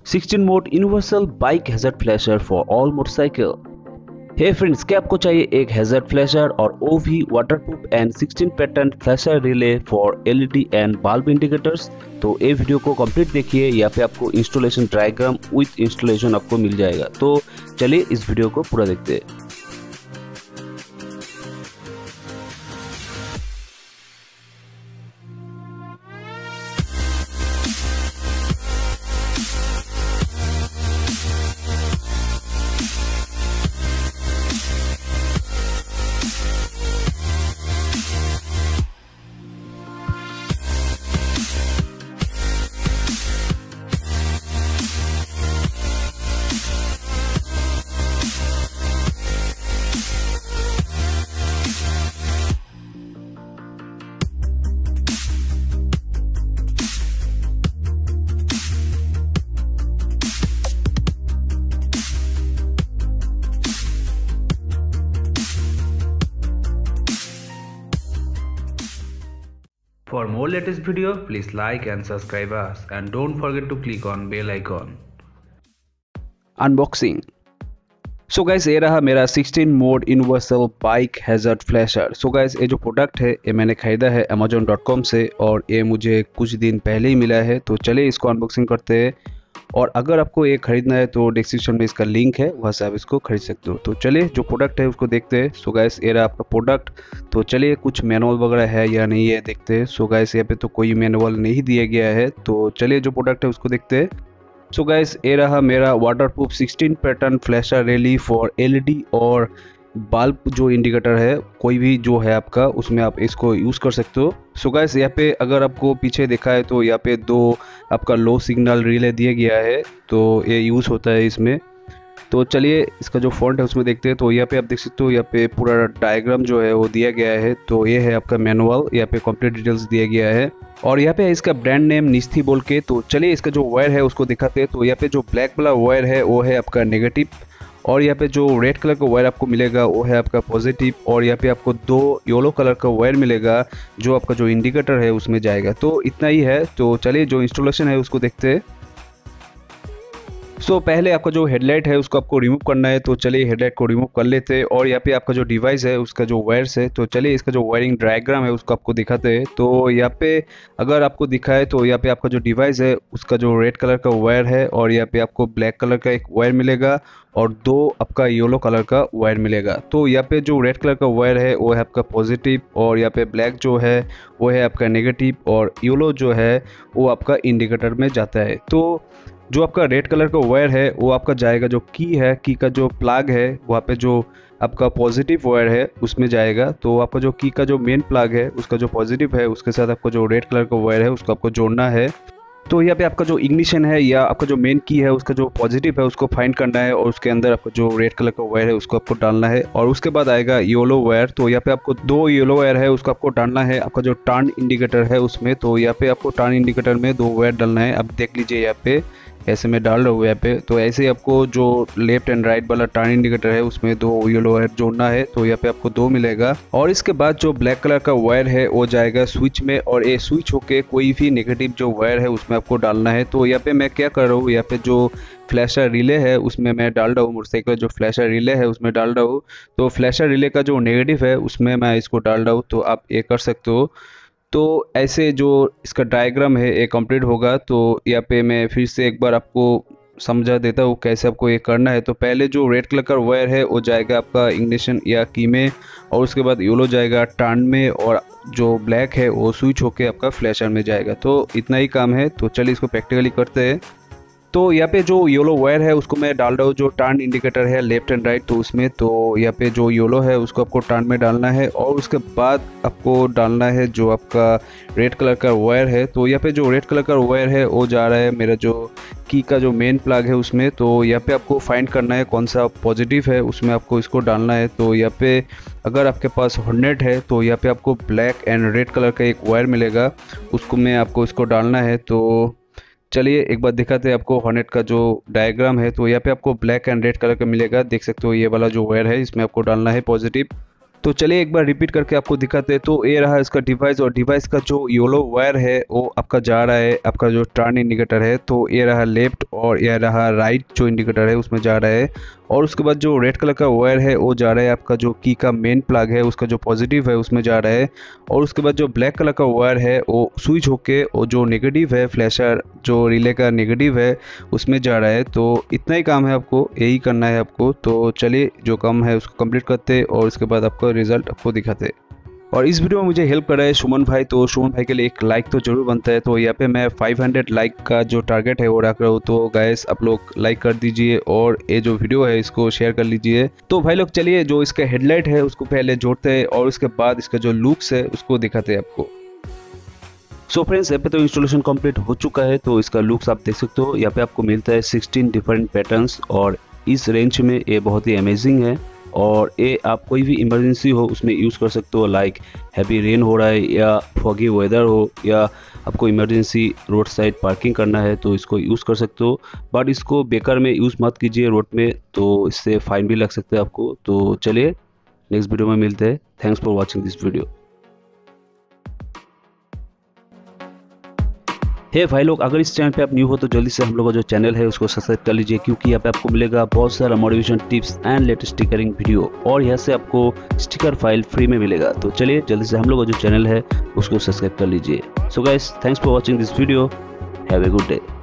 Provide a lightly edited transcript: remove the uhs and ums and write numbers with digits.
16 mode universal bike hazard flasher for all motorcycle। Hey friends, क्या आपको चाहिए एक हैजर्ड फ्लैशर और वो भी waterproof and 16 pattern flasher relay for LED and bulb indicators. तो ये वीडियो को कंप्लीट देखिए, यहाँ पे आपको इंस्टॉलेशन डायग्राम विथ इंस्टॉलेशन आपको मिल जाएगा। तो चलिए इस वीडियो को पूरा देखते हैं। For more latest video, please like and subscribe us and don't forget to click on bell icon. Unboxing. So guys, ये रहा मेरा 16 mode universal bike hazard flasher. So guys, ये जो प्रोडक्ट है ये मैंने खरीदा है amazon.com से और ये मुझे कुछ दिन पहले ही मिला है। तो चलिए इसको अनबॉक्सिंग करते हैं। और अगर आपको ये खरीदना है तो डिस्क्रिप्शन में इसका लिंक है, वहाँ से आप इसको खरीद सकते हो। तो चलिए जो प्रोडक्ट है उसको देखते हैं। सो गाइस, ये रहा आपका प्रोडक्ट। तो चलिए कुछ मैनुअल वगैरह है या नहीं है देखते हैं। सो गाइस, यहाँ पे तो कोई मैनुअल नहीं दिया गया है। तो चलिए जो प्रोडक्ट है उसको देखते हैं। सो गाइस, ये रहा मेरा waterproof 16 pattern flasher relay for LED और बल्ब जो इंडिकेटर है, कोई भी जो है आपका, उसमें आप इसको यूज़ कर सकते हो। सो गाइस, यहाँ पे अगर आपको पीछे देखा है तो यहाँ पे दो आपका लो सिग्नल रिले दिया गया है, तो ये यूज़ होता है इसमें। तो चलिए इसका जो फॉन्ट है उसमें देखते हैं। तो यहाँ पे आप देख सकते हो, यहाँ पे पूरा डायग्राम जो है वो दिया गया है। तो ये है आपका मैनुअल, यहाँ पे कंप्लीट डिटेल्स दिया गया है और यहाँ पे है इसका ब्रांड नेम निस्थी बोल के। तो चलिए इसका जो वायर है उसको दिखाते हैं। तो यहाँ पे जो ब्लैक वाला वायर है वो है आपका नेगेटिव और यहाँ पे जो रेड कलर का वायर आपको मिलेगा वो है आपका पॉजिटिव और यहाँ पे आपको दो येलो कलर का वायर मिलेगा जो आपका जो इंडिकेटर है उसमें जाएगा। तो इतना ही है। तो चलिए जो इंस्टॉलेशन है उसको देखते हैं। सो पहले आपका जो हेडलाइट है उसको आपको रिमूव करना है। तो चलिए हेडलाइट को रिमूव कर लेते हैं और यहाँ पे आपका जो डिवाइस है उसका जो वायर्स है, तो चलिए इसका जो वायरिंग डायग्राम है उसको आपको दिखाते हैं। तो यहाँ पे अगर आपको दिखा है तो यहाँ पे आपका जो डिवाइस है उसका जो रेड कलर का वायर है और यहाँ पे आपको ब्लैक कलर का एक वायर मिलेगा और दो आपका येलो कलर का वायर मिलेगा। तो यहाँ पे जो रेड कलर का वायर है वो है आपका पॉजिटिव और यहाँ पे ब्लैक जो है वो है आपका नेगेटिव और येलो जो है वो आपका इंडिकेटर में जाता है। तो जो आपका रेड कलर का वायर है वो आपका जाएगा, जो की है, की का जो प्लग है वहाँ पे जो आपका पॉजिटिव वायर है उसमें जाएगा। तो आपका जो की का जो मेन प्लग है उसका जो पॉजिटिव है उसके साथ आपको जो रेड कलर का वायर है उसको आपको जोड़ना है। तो यहाँ पे आपका जो इग्निशन है या आपका जो मेन की है उसका जो पॉजिटिव है उसको फाइंड करना है और उसके अंदर आपका जो रेड कलर का वायर है उसको आपको डालना है और उसके बाद आएगा येलो वायर। तो यहाँ पे आपको दो येलो वायर है उसको आपको डालना है आपका जो टर्न इंडिकेटर है उसमें। तो यहाँ पे आपको टर्न इंडिकेटर में दो वायर डालना है। आप देख लीजिए यहाँ पे ऐसे मैं डाल रहा हूँ यहाँ पे। तो ऐसे ही आपको जो लेफ्ट एंड राइट वाला टर्न इंडिकेटर है उसमें दो येलो वायर जोड़ना है। तो यहाँ पे आपको दो मिलेगा और इसके बाद जो ब्लैक कलर का वायर है वो जाएगा स्विच में और ये स्विच होके कोई भी नेगेटिव जो वायर है उसमें आपको डालना है। तो यहाँ पे मैं क्या कर रहा हूँ, यहाँ पे जो फ्लैशर रिले है उसमें मैं डाल रहा हूँ, मोटरसाइकिल जो फ्लैशर रिले है उसमें डाल रहा हूँ। तो फ्लैशर रिले का जो नेगेटिव है उसमें मैं इसको डाल रहा हूँ। तो आप ये कर सकते हो। तो ऐसे जो इसका डायग्राम है ये कंप्लीट होगा। तो यहाँ पे मैं फिर से एक बार आपको समझा देता हूँ कैसे आपको ये करना है। तो पहले जो रेड कलर का वायर है वो जाएगा आपका इग्निशन या की में और उसके बाद येलो जाएगा टर्न में और जो ब्लैक है वो स्विच होके आपका फ्लैशर में जाएगा। तो इतना ही काम है। तो चलिए इसको प्रैक्टिकली करते हैं। तो यहाँ पे जो येलो वायर है उसको मैं डाल रहा हूँ जो टर्न इंडिकेटर है लेफ्ट एंड राइट, तो उसमें। तो यहाँ पे जो येलो है उसको आपको टर्न में डालना है और उसके बाद आपको डालना है जो आपका रेड कलर का वायर है। तो यहाँ पे जो रेड कलर का वायर है वो जा रहा है मेरा जो की का जो मेन प्लग है उसमें। तो यहाँ पे आपको फाइंड करना है कौन सा पॉजिटिव है, उसमें आपको इसको डालना है। तो यहाँ पे अगर आपके पास 100 है तो यहाँ पे आपको ब्लैक एंड रेड कलर का एक वायर मिलेगा, उसको में आपको इसको डालना है। तो चलिए एक बार दिखाते हैं आपको 100 का जो डायग्राम है। तो यहाँ पे आपको ब्लैक एंड रेड कलर का मिलेगा, देख सकते हो ये वाला जो वायर है इसमें आपको डालना है पॉजिटिव तो चलिए एक बार रिपीट करके आपको दिखाते हैं। तो ये रहा इसका डिवाइस, और डिवाइस का जो येलो वायर है वो आपका जा रहा है आपका जो टर्न इंडिकेटर है, तो ये रहा लेफ्ट और ये रहा राइट जो इंडिकेटर है उसमें जा रहा है। और उसके बाद जो रेड कलर का वायर है वो जा रहा है आपका जो की का मेन प्लग है उसका जो पॉजिटिव है उसमें जा रहा है। और उसके बाद जो ब्लैक कलर का वायर है वो स्विच होके और जो नेगेटिव है फ्लैशर जो रिले का नेगेटिव है उसमें जा रहा है। तो इतना ही काम है, आपको यही करना है आपको। तो चलिए जो काम है उसको कंप्लीट करते और उसके बाद आपको रिजल्ट आपको दिखाते। और इस वीडियो में मुझे हेल्प कर रहा है सुमन भाई, तो सुमन भाई के लिए एक लाइक तो जरूर बनता है। तो यहाँ पे मैं 500 लाइक का जो टारगेट है वो रख रहा हूँ। तो गाइस आप लोग लाइक कर दीजिए और ये जो वीडियो है इसको शेयर कर लीजिए। तो भाई लोग चलिए जो इसका हेडलाइट है उसको पहले जोड़ते हैं और उसके बाद इसका जो लुक्स है उसको दिखाते हैं आपको। सो फ्रेंड्स यहाँ पे तो इंस्टॉलेशन कंप्लीट हो चुका है। तो इसका लुक्स आप देख सकते हो, यहाँ पे आपको मिलता है 16 डिफरेंट पैटर्न्स और इस रेंज में ये बहुत ही अमेजिंग है। और ये आप कोई भी इमरजेंसी हो उसमें यूज़ कर सकते हो, लाइक हैवी रेन हो रहा है या फॉगी वेदर हो या आपको इमरजेंसी रोड साइड पार्किंग करना है तो इसको यूज़ कर सकते हो। बट इसको बेकार में यूज़ मत कीजिए रोड में, तो इससे फाइन भी लग सकता है आपको। तो चलिए नेक्स्ट वीडियो में मिलते हैं। Thanks for watching this video. Hey भाई लोग, अगर इस चैनल पे आप न्यू हो तो जल्दी से हम लोग का जो चैनल है उसको सब्सक्राइब कर लीजिए, क्योंकि यहाँ पे आपको मिलेगा बहुत सारा motivation tips and latest stickering video और यहाँ से आपको स्टिकर फाइल फ्री में मिलेगा। तो चलिए जल्दी से हम लोग का जो चैनल है उसको सब्सक्राइब कर लीजिए। So guys, thanks for watching this video. Have a good day.